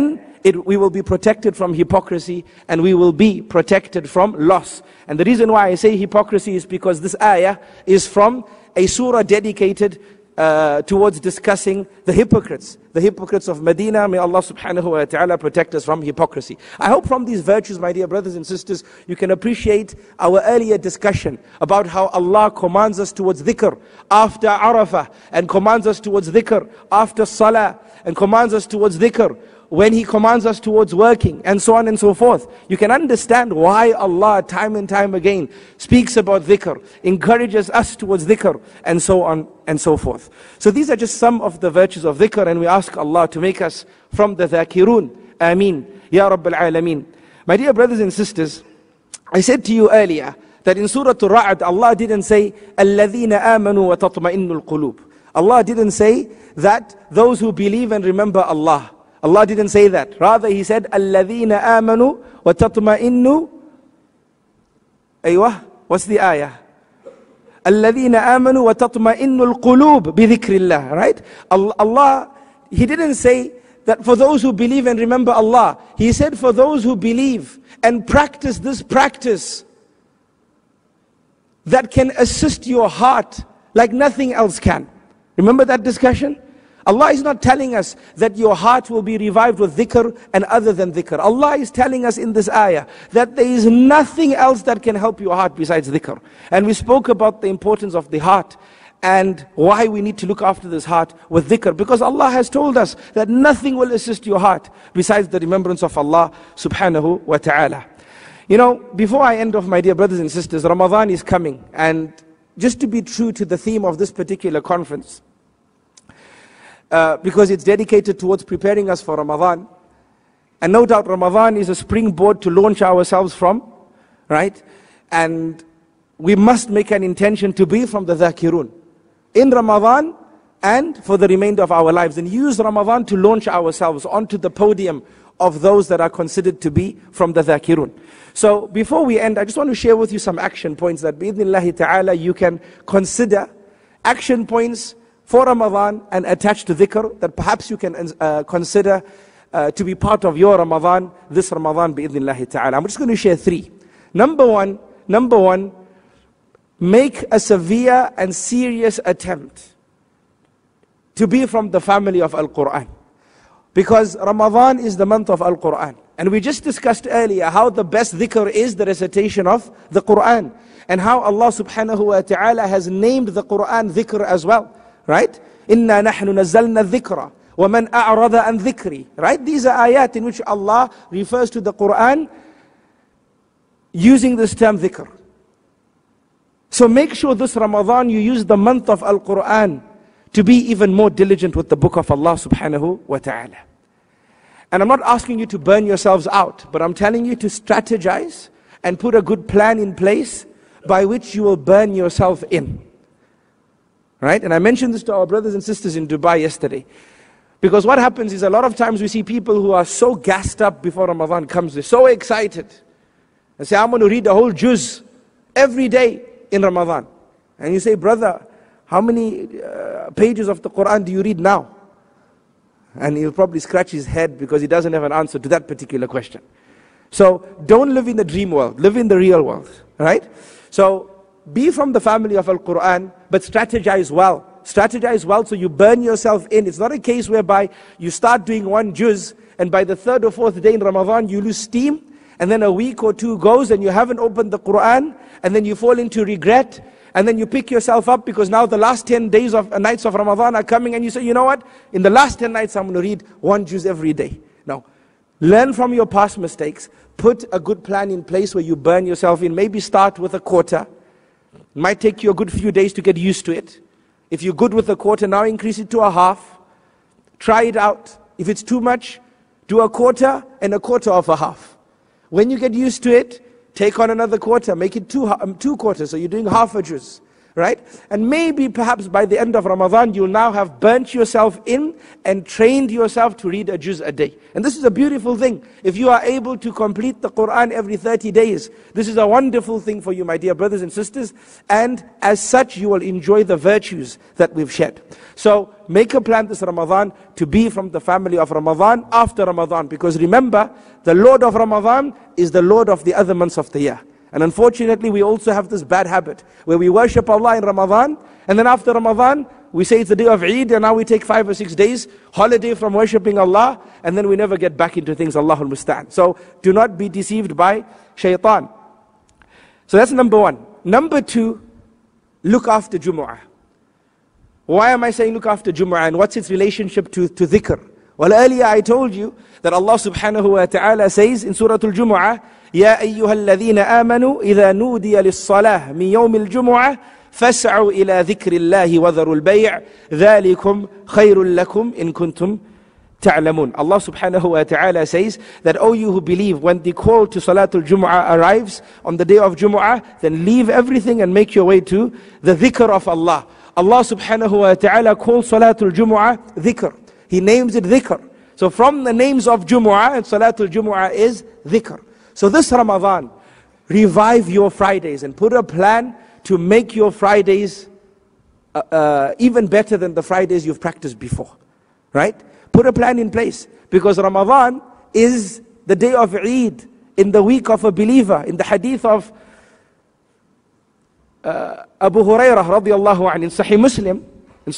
Speaker 1: we will be protected from hypocrisy, and we will be protected from loss. And the reason why I say hypocrisy is because this ayah is from a surah dedicated towards discussing the hypocrites of Medina. May Allah subhanahu wa ta'ala protect us from hypocrisy. I hope from these virtues, my dear brothers and sisters, you can appreciate our earlier discussion about how Allah commands us towards dhikr after Arafah, and commands us towards dhikr after Salah, and commands us towards dhikr when He commands us towards working, and so on and so forth. You can understand why Allah time and time again speaks about dhikr, encourages us towards dhikr, and so on and so forth. So these are just some of the virtues of dhikr, and we ask Allah to make us from the dhakirun. Ameen. Ya Rabbil Alameen. My dear brothers and sisters, I said to you earlier that in Surah Al-Ra'd, Allah didn't say, الَّذِينَ آمَنُوا وَتَطْمَئِنُّ الْقُلُوبِ. Allah didn't say that those who believe and remember Allah. Allah didn't say that. Rather, He said, الَّذِينَ آمَنُوا وَتَطْمَئِنُّ. Aywah, what's the ayah? الَّذِينَ آمَنُوا وَتَطْمَئِنُّ الْقُلُوبِ بِذِكْرِ اللَّهِ. Right? Allah, He didn't say that for those who believe and remember Allah. He said for those who believe and practice this practice that can assist your heart like nothing else can. Remember that discussion? Allah is not telling us that your heart will be revived with dhikr and other than dhikr. Allah is telling us in this ayah that there is nothing else that can help your heart besides dhikr. And we spoke about the importance of the heart and why we need to look after this heart with dhikr. Because Allah has told us that nothing will assist your heart besides the remembrance of Allah subhanahu wa ta'ala. You know, before I end off, my dear brothers and sisters, Ramadan is coming. And just to be true to the theme of this particular conference, because it's dedicated towards preparing us for Ramadan. And no doubt Ramadan is a springboard to launch ourselves from, right? And we must make an intention to be from the dhakirun in Ramadan and for the remainder of our lives, and use Ramadan to launch ourselves onto the podium of those that are considered to be from the dhakirun. So before we end, I just want to share with you some action points that bi'idhnillahi ta'ala you can consider, action points for Ramadan and attached to dhikr that perhaps you can consider to be part of your Ramadan, this Ramadan bi'idhnillahi ta'ala. I'm just going to share three. Number one, make a severe and serious attempt to be from the family of Al-Quran. Because Ramadan is the month of Al-Quran. And we just discussed earlier how the best dhikr is the recitation of the Quran. And how Allah subhanahu wa ta'ala has named the Quran dhikr as well. Right? Inna nahnu nazzalna dhikra wa man a'rada an dhikri. Right? These are ayat in which Allah refers to the Quran using this term dhikr. So make sure this Ramadan you use the month of Al-Quran to be even more diligent with the book of Allah subhanahu wa ta'ala. And I'm not asking you to burn yourselves out, but I'm telling you to strategize and put a good plan in place by which you will burn yourself in. Right? And I mentioned this to our brothers and sisters in Dubai yesterday. Because what happens is a lot of times we see people who are so gassed up before Ramadan comes. They're so excited. They say, I'm going to read the whole juz every day in Ramadan. And you say, brother, how many pages of the Quran do you read now? And he'll probably scratch his head because he doesn't have an answer to that particular question. So don't live in the dream world. Live in the real world. Right? So be from the family of Al-Quran, but strategize well. Strategize well so you burn yourself in. It's not a case whereby you start doing one juz and by the third or fourth day in Ramadan you lose steam, and then a week or two goes and you haven't opened the Quran, and then you fall into regret, and then you pick yourself up because now the last 10 days of nights of Ramadan are coming, and you say, you know what, in the last 10 nights I'm going to read one juz every day. No. Learn from your past mistakes. Put a good plan in place where you burn yourself in. Maybe start with a quarter. It might take you a good few days to get used to it. If you're good with a quarter, now increase it to a half. Try it out. If it's too much, do a quarter and a quarter of a half. When you get used to it, take on another quarter. Make it two quarters, so you're doing half a juz. right? And maybe perhaps by the end of Ramadan, you'll now have burnt yourself in and trained yourself to read a juz a day. And this is a beautiful thing. If you are able to complete the Quran every 30 days, this is a wonderful thing for you, my dear brothers and sisters. And as such, you will enjoy the virtues that we've shared. So make a plan this Ramadan to be from the family of Ramadan after Ramadan. Because remember, the Lord of Ramadan is the Lord of the other months of the year. And unfortunately, we also have this bad habit where we worship Allah in Ramadan, and then after Ramadan, we say it's the day of Eid, and now we take 5 or 6 days holiday from worshipping Allah, and then we never get back into things. Allahul Musta'an. So do not be deceived by shaitan. So that's number one. Number two, look after Jumu'ah. Why am I saying look after Jumu'ah, and what's its relationship to dhikr? Well, earlier I told you that Allah subhanahu wa ta'ala says in Surah Al-Jumu'ah, يا أيها الذين آمنوا إذا نودي للصلاة من يوم الجمعة فاسعوا إلى ذكر الله وذروا البيع ذلكم خير لكم إن كنتم تعلمون. Allah subhanahu wa ta'ala says that, O you who believe, when the call to Salatul Jumu'ah arrives on the day of Jumu'ah, then leave everything and make your way to the dhikr of Allah. Allah subhanahu wa ta'ala calls Salatul Jumu'ah dhikr. He names it dhikr. So from the names of Jumu'ah, and Salatul Jumu'ah is dhikr. So this Ramadan, revive your Fridays and put a plan to make your Fridays even better than the Fridays you've practiced before. Right? Put a plan in place. Because Ramadan is the day of Eid in the week of a believer. In the hadith of Abu Hurairah radiallahu anhu in Sahih Muslim,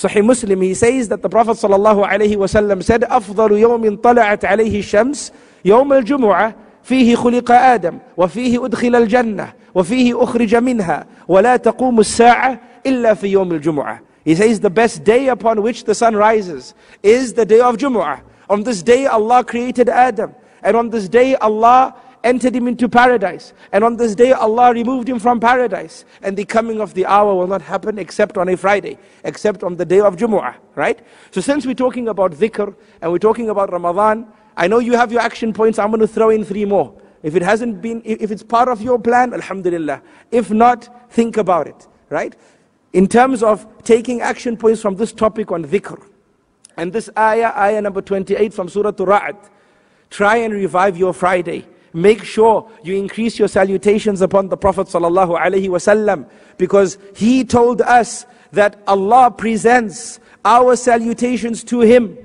Speaker 1: he says that the Prophet sallallahu alayhi wasallam said, أفضل يوم طلعت عليه الشمس يوم الجمعة فيه خلق آدم وفيه أدخل الجنة وفيه أخرج منها ولا تقوم الساعة إلا في يوم الجمعة. He says the best day upon which the sun rises is the day of Jumu'ah. On this day Allah created Adam, and on this day Allah entered him into paradise, and on this day Allah removed him from paradise, and the coming of the hour will not happen except on a Friday, except on the day of Jumu'ah, right? So since we're talking about dhikr and we're talking about Ramadan, I know you have your action points. I'm going to throw in 3 more. If it's part of your plan, alhamdulillah. If not, think about it, right? In terms of taking action points from this topic on dhikr, and this ayah number 28 from Surah Ar-Ra'd, try and revive your Friday. Make sure you increase your salutations upon the Prophet sallallahu alaihi wasallam, because he told us that Allah presents our salutations to him,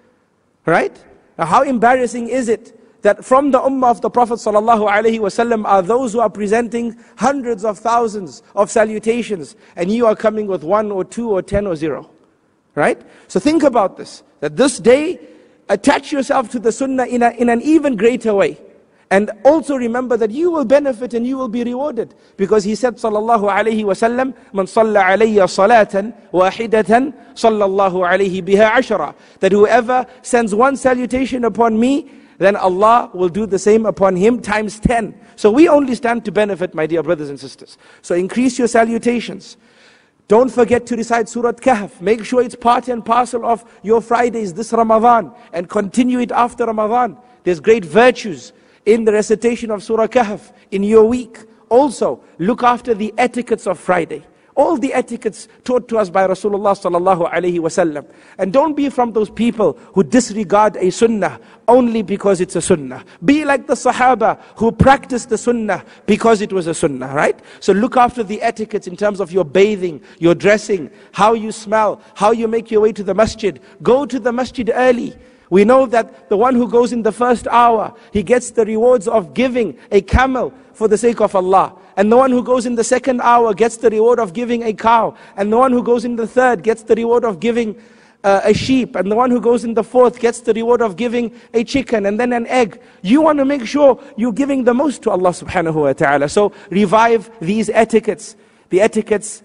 Speaker 1: right? Now, how embarrassing is it that from the ummah of the Prophet sallallahu alaihi wasallam are those who are presenting hundreds of thousands of salutations, and you are coming with 1 or 2 or 10 or 0, right? So think about this, that this day, attach yourself to the sunnah in an even greater way. And also remember that you will benefit and you will be rewarded. Because he said sallallahu alayhi wa sallam, Man salla alayya salatan wahidatan sallallahu alayhi biha ashara. That whoever sends one salutation upon me, then Allah will do the same upon him times 10. So we only stand to benefit, my dear brothers and sisters. So increase your salutations. Don't forget to recite Surah Kahf. Make sure it's part and parcel of your Fridays this Ramadan, and continue it after Ramadan. There's great virtues in the recitation of Surah Kahf in your week. Also, look after the etiquettes of Friday. All the etiquettes taught to us by Rasulullah sallallahu alaihi wasallam. And don't be from those people who disregard a sunnah only because it's a sunnah. Be like the Sahaba who practiced the sunnah because it was a sunnah, right? So look after the etiquettes in terms of your bathing, your dressing, how you smell, how you make your way to the masjid. Go to the masjid early. We know that the one who goes in the first hour, he gets the rewards of giving a camel for the sake of Allah. And the one who goes in the second hour gets the reward of giving a cow. And the one who goes in the third gets the reward of giving a sheep. And the one who goes in the fourth gets the reward of giving a chicken and then an egg. You want to make sure you're giving the most to Allah subhanahu wa ta'ala. So revive these etiquettes, the etiquettes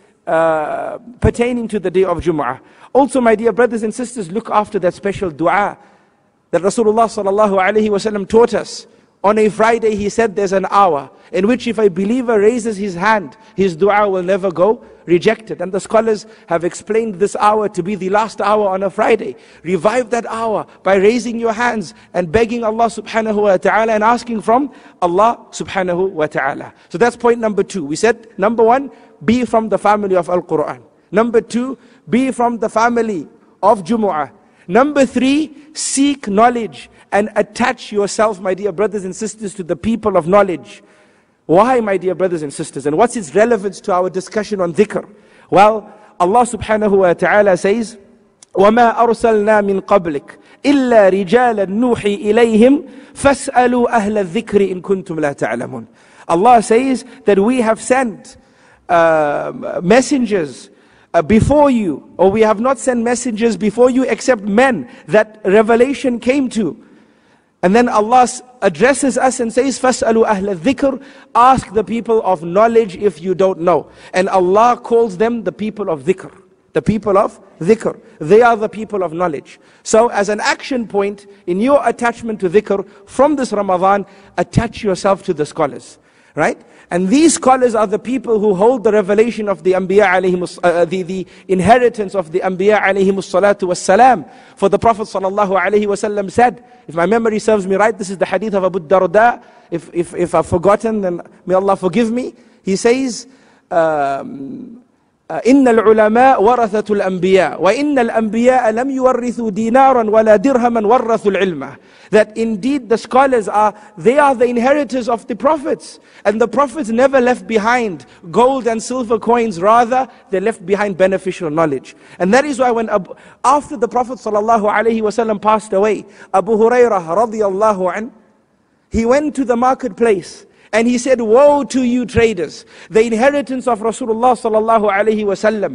Speaker 1: pertaining to the day of Jumu'ah. Also, my dear brothers and sisters, look after that special dua that Rasulullah sallallahu alaihi wasallam taught us On a Friday, he said there's an hour in which if a believer raises his hand, his dua will never go rejected. And the scholars have explained this hour to be the last hour on a Friday. Revive that hour by raising your hands and begging Allah subhanahu wa ta'ala and asking from Allah subhanahu wa ta'ala. So that's point number 2. We said, number 1, be from the family of Al-Quran. Number 2, be from the family of Jumu'ah. Number 3, seek knowledge and attach yourself, my dear brothers and sisters, to the people of knowledge. Why, my dear brothers and sisters? And what's its relevance to our discussion on dhikr? Well, Allah subhanahu wa ta'ala says, وَمَا أَرْسَلْنَا مِن قَبْلِكَ إِلَّا رِجَالًا نُوحِي إِلَيْهِمْ فَاسْأَلُوا أَهْلَ الذِّكْرِ إِن كُنتُمْ لَا تَعْلَمُونَ. Allah says that we have sent messengers before you, or we have not sent messengers before you except men that revelation came to. And then Allah addresses us and says, فَاسْأَلُوا أَهْلَ الذِّكْرِ, ask the people of knowledge if you don't know. And Allah calls them the people of dhikr. The people of dhikr. They are the people of knowledge. So as an action point in your attachment to dhikr from this Ramadan, attach yourself to the scholars. Right? And these scholars are the people who hold the revelation of the Anbiya the inheritance of the Anbiya alayhimus salatu was salam. For the Prophet sallallahu alayhi wasallam said, if my memory serves me right, this is the hadith of Abu Darda. If I've forgotten, then may Allah forgive me. He says, إن العلماء ورثة الأنبياء وإن الأنبياء لم يورثوا دينارا ولا درهما ورثوا العلم. That indeed the scholars they are the inheritors of the prophets. And the prophets never left behind gold and silver coins, rather they left behind beneficial knowledge. And that is why when after the Prophet ﷺ passed away, Abu Hurairah radiyallahu anhu, he went to the marketplace. And he said, woe to you traders, the inheritance of Rasulullah sallallahu alaihi wasallam.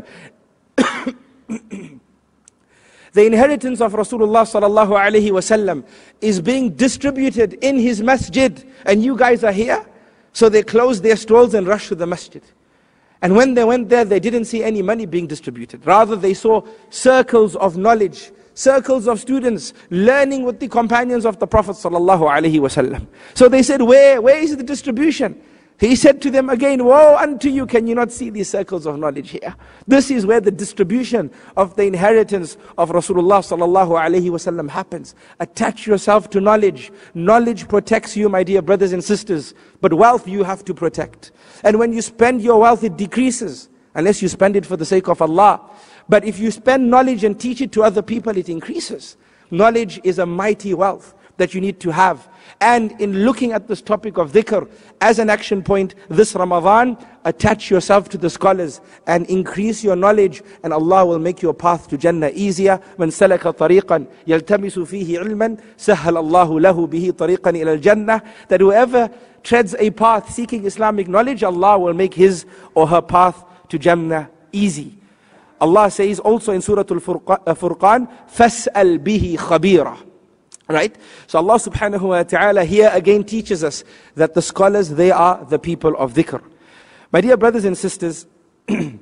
Speaker 1: The inheritance of Rasulullah sallallahu alaihi wasallam is being distributed in his masjid, and you guys are here. So they closed their stalls and rushed to the masjid. And when they went there, they didn't see any money being distributed. Rather, they saw circles of knowledge, circles of students learning with the companions of the Prophet sallallahu alaihi wasallam. So they said, where is the distribution? He said to them again, woe unto you, can you not see these circles of knowledge here? This is where the distribution of the inheritance of Rasulullah sallallahu alaihi wasallam happens. Attach yourself to knowledge. Knowledge protects you, my dear brothers and sisters. But wealth you have to protect. And when you spend your wealth, it decreases, unless you spend it for the sake of Allah. But if you spend knowledge and teach it to other people, it increases. Knowledge is a mighty wealth that you need to have. And in looking at this topic of dhikr as an action point this Ramadan, attach yourself to the scholars and increase your knowledge, and Allah will make your path to Jannah easier. من سلك طريقا يلتمس فيه علما سهل الله له به طريقا إلى الجنة. That whoever treads a path seeking Islamic knowledge, Allah will make his or her path to Jannah easy. Allah says also in Surah Al-Furqan, فَاسْأَلْ بِهِ خَبِيرًا. Right? So Allah subhanahu wa ta'ala here again teaches us that the scholars, they are the people of dhikr. My dear brothers and sisters, and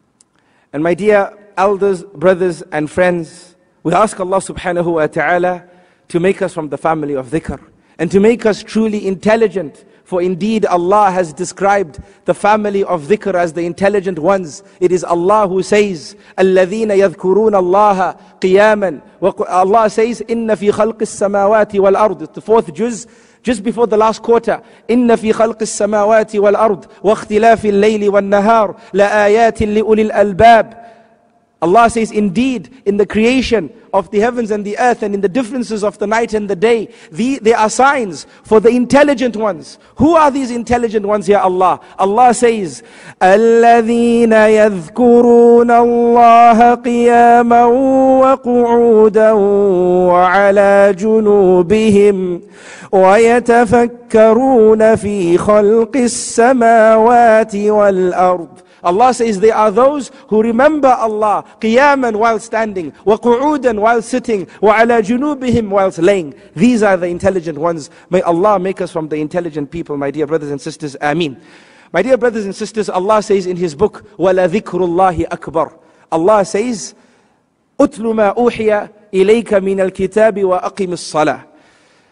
Speaker 1: my dear elders, brothers and friends, we ask Allah subhanahu wa ta'ala to make us from the family of dhikr, and to make us truly intelligent. For indeed Allah has described the family of dhikr as the intelligent ones. It is Allah who says, الَّذِينَ يَذْكُرُونَ اللَّهَ قِيَامًا. Allah says, إِنَّ فِي خَلْقِ السَّمَاوَاتِ وَالْأَرْضِ. The fourth juz, just before the last quarter. إِنَّ فِي خَلْقِ السَّمَاوَاتِ وَالْأَرْضِ وَاخْتِلَافِ اللَّيْلِ وَالنَّهَارِ لَآيَاتٍ لِأُولِي الْأَلْبَابِ. Allah says, indeed, in the creation of the heavens and the earth, and in the differences of the night and the day, there are signs for the intelligent ones. Who are these intelligent ones here, Allah? Allah says, الَّذِينَ يَذْكُرُونَ اللَّهَ قِيَامًا وَقُعُودًا وَعَلَى جُنُوبِهِمْ وَيَتَفَكَّرُونَ فِي خَلْقِ السَّمَاوَاتِ وَالْأَرْضِ. Allah says they are those who remember Allah qiyaman while standing, wa qu'udan while sitting, wa ala junubihim whilst laying. These are the intelligent ones. May Allah make us from the intelligent people, my dear brothers and sisters. Ameen. My dear brothers and sisters, Allah says in His book, وَلَذِكْرُ اللَّهِ أَكْبَرُ. Allah says, أُتْلُ مَا أُوحِيَ إِلَيْكَ مِنَ الْكِتَابِ وَأَقِمِ الصَّلَاةِ.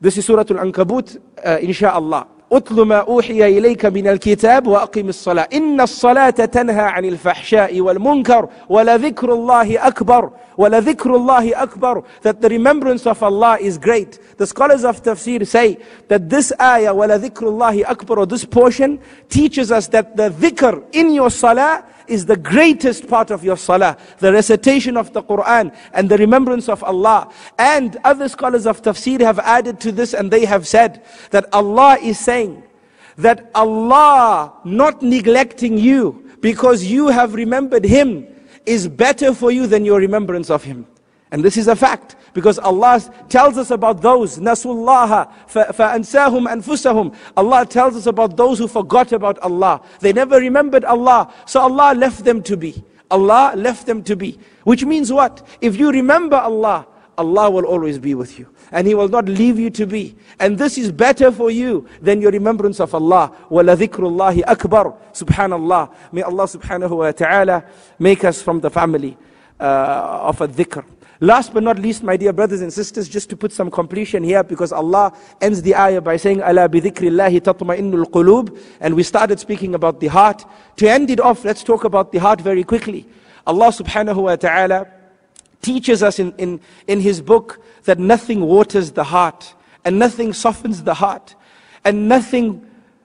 Speaker 1: This is Surah Al-Ankabut, insha'Allah. أُتْلُ مَا أُوحِيَ إِلَيْكَ مِنَ الْكِتَابِ وَأَقِمِ الصَّلَاةِ إِنَّ الصَّلَاةَ تَنْهَى عَنِ الْفَحْشَاءِ وَالْمُنْكَرِ وَلَذِكْرُ اللَّهِ أَكْبَرُ وَلَذِكْرُ اللَّهِ أَكْبَرُ. That the remembrance of Allah is great. The scholars of tafsir say that this ayah, وَلَذِكْرُ اللَّهِ أَكْبَرُ, or this portion, teaches us that the dhikr in your salah is the greatest part of your salah, the recitation of the Quran and the remembrance of Allah. And other scholars of tafsir have added to this, and they have said that Allah is saying that Allah not neglecting you because you have remembered Him is better for you than your remembrance of Him. And this is a fact, because Allah tells us about those, Nasullaha fa'ansahum anfusahum. Allah tells us about those who forgot about Allah. They never remembered Allah, so Allah left them to be. Allah left them to be. Which means what? If you remember Allah, Allah will always be with you. And He will not leave you to be. And this is better for you than your remembrance of Allah. وَلَذِكْرُ اللَّهِ أَكْبَرُ. Subhanallah. May Allah subhanahu wa ta'ala make us from the family of a dhikr. Last but not least, my dear brothers and sisters, just to put some completion here, because Allah ends the ayah by saying, أَلَا بِذِكْرِ اللَّهِ تَطْمَئِنُّ الْقُلُوبِ. And we started speaking about the heart. To end it off, let's talk about the heart very quickly. Allah subhanahu wa ta'ala teaches us in His book that nothing waters the heart, and nothing softens the heart, and nothing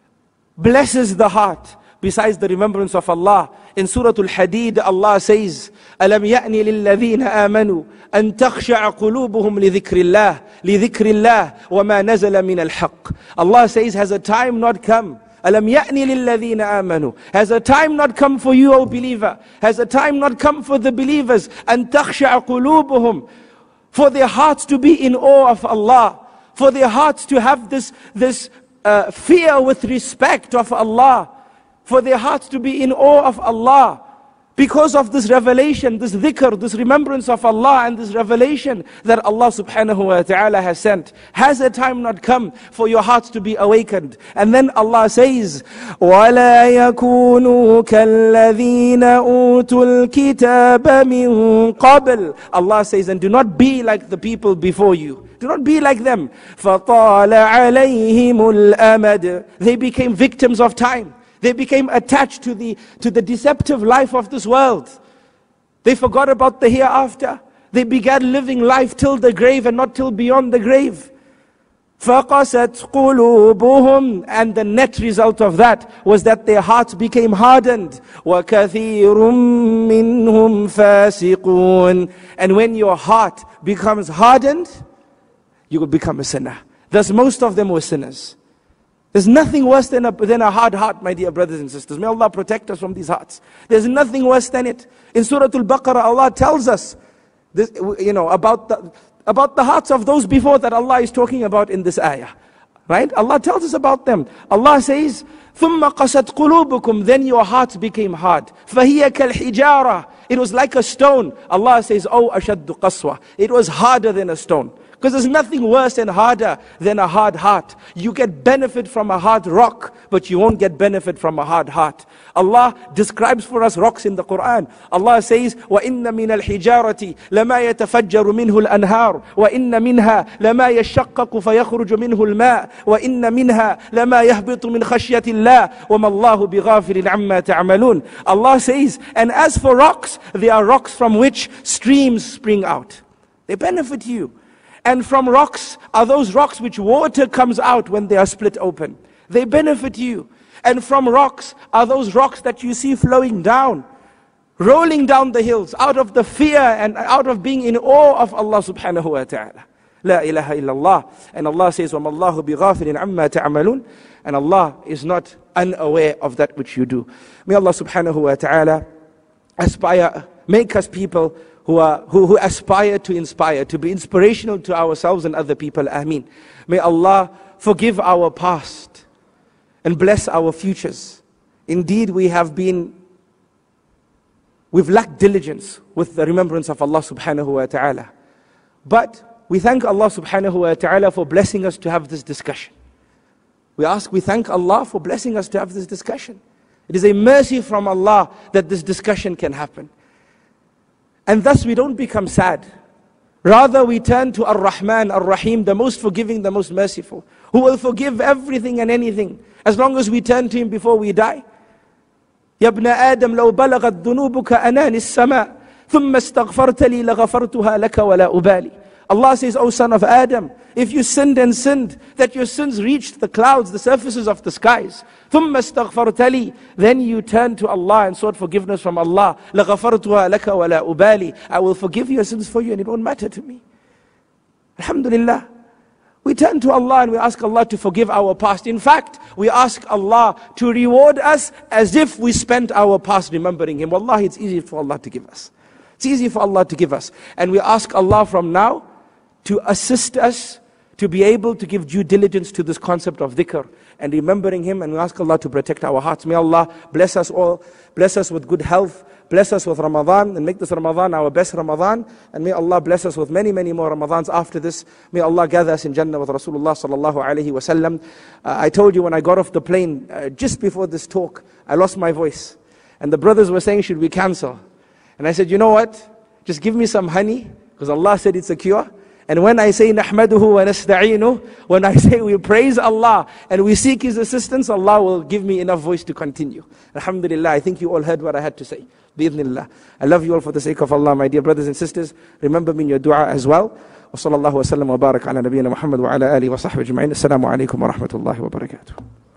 Speaker 1: blesses the heart besides the remembrance of Allah. In Surah Al-Hadid, Allah says, أَلَمْ يَأْنِ لِلَّذِينَ آمَنُوا أَن تَخْشَعَ قُلُوبُهُمْ لِذِكْرِ اللَّهِ وَمَا نَزَلَ مِنَ الْحَقِّ. Allah says, has a time not come? أَلَمْ يَأْنِ لِلَّذِينَ آمَنُوا. Has a time not come for you, O believer? Has a time not come for the believers? أَن تَخْشَعَ قُلُوبُهُمْ. For their hearts to be in awe of Allah. For their hearts to have this fear with respect of Allah. For their hearts to be in awe of Allah. Because of this revelation, this dhikr, this remembrance of Allah, and this revelation that Allah subhanahu wa ta'ala has sent. Has a time not come for your hearts to be awakened? And then Allah says, وَلَا يَكُونُوا كَالَّذِينَ أُوتُوا الْكِتَابَ مِنْ قَبْلِ. Allah says, and do not be like the people before you. Do not be like them. فَطَالَ عَلَيْهِمُ الْأَمَدِ. They became victims of time. They became attached to the deceptive life of this world. They forgot about the hereafter. They began living life till the grave and not till beyond the grave. فَقَسَتْ قُلُوبُهُمْ. And the net result of that was that their hearts became hardened. وَكَثِيرٌ مِّنْهُمْ فَاسِقُونَ. And when your heart becomes hardened, you will become a sinner. Thus most of them were sinners. There's nothing worse than a hard heart, my dear brothers and sisters. May Allah protect us from these hearts. There's nothing worse than it. In Surah Al-Baqarah, Allah tells us this, about the hearts of those before that Allah is talking about in this ayah. Right? Allah tells us about them. Allah says, ثُمَّ قَسَتْ قُلُوبُكُمْ. Then your hearts became hard. فَهِيَ كَالْحِجَارَةِ. It was like a stone. Allah says, oh, أَشَدُّ قَسْوَةً. It was harder than a stone. Because there's nothing worse and harder than a hard heart. You get benefit from a hard rock, but you won't get benefit from a hard heart. Allah describes for us rocks in the Quran. Allah says, وَإِنَّ مِنَ الْحِجَارَةِ لَمَا يَتَفَجَّرُ مِنْهُ الْأَنْهَارُ وَإِنَّ مِنْهَا لَمَا يَشَّقَّقُ فَيَخْرُجُ مِنْهُ الْمَاءُ وَإِنَّ مِنْهَا لَمَا يَهْبِطُ مِنْ خَشْيَةِ اللَّهِ وَمَا اللَّهُ بِغَافِلٍ عَمَّا تَعْمَلُونَ. Allah says, and as for rocks, they are rocks from which streams spring out. They benefit you. And from rocks are those rocks which water comes out when they are split open. They benefit you. And from rocks are those rocks that you see flowing down, rolling down the hills, out of the fear and out of being in awe of Allah subhanahu wa ta'ala. La ilaha illallah. And Allah says, وَمَا اللَّهُ بِغَافِلٍ عَمَّا تَعْمَلُونَ. And Allah is not unaware of that which you do. May Allah subhanahu wa ta'ala make us people who aspire to inspire, to be inspirational to ourselves and other people. Ameen. May Allah forgive our past and bless our futures. Indeed, we've lacked diligence with the remembrance of Allah subhanahu wa ta'ala. But we thank Allah subhanahu wa ta'ala for blessing us to have this discussion. We thank Allah for blessing us to have this discussion. It is a mercy from Allah that this discussion can happen. And thus we don't become sad. Rather, we turn to Ar-Rahman, Ar-Rahim, the most forgiving, the most merciful, who will forgive everything and anything, as long as we turn to Him before we die. يَا ابْنَ آدَمْ لَوْ بَلَغَتْ ذُنُوبُكَ أَنَانِ السَّمَاءِ ثُمَّ اسْتَغْفَرْتَ لِي لَغَفَرْتُهَا لَكَ وَلَا أُبَالِي. Allah says, O son of Adam, if you sinned and sinned, that your sins reached the clouds, the surfaces of the skies, ثُمَّ اسْتَغْفَرْتَ لِي, then you turned to Allah and sought forgiveness from Allah, لَغَفَرْتُهَا لَكَ وَلَا أُبَالِي. I will forgive your sins for you and it won't matter to me. Alhamdulillah. We turn to Allah and we ask Allah to forgive our past. In fact, we ask Allah to reward us as if we spent our past remembering Him. Wallahi, it's easy for Allah to give us. It's easy for Allah to give us. And we ask Allah from now to assist us to be able to give due diligence to this concept of dhikr and remembering Him, and we ask Allah to protect our hearts. May Allah bless us all, bless us with good health, bless us with Ramadan, and make this Ramadan our best Ramadan, and may Allah bless us with many, many more Ramadans after this. May Allah gather us in Jannah with Rasulullah sallallahu alayhi wa sallam. I told you when I got off the plane, just before this talk, I lost my voice. And the brothers were saying, should we cancel? And I said, you know what? Just give me some honey, because Allah said it's a cure. And when I say nahmaduhu wa nasta'inu, when I say we praise Allah and we seek His assistance, Allah will give me enough voice to continue. Alhamdulillah, I think you all heard what I had to say. Bi-idhnillah. I love you all for the sake of Allah, my dear brothers and sisters. Remember me in your dua as well. Wa sallallahu wa sallam wa barak ala nabiyyina Muhammad wa ala alihi wa sahbihi ajma'in. Assalamu alaikum wa rahmatullahi wa barakatuh.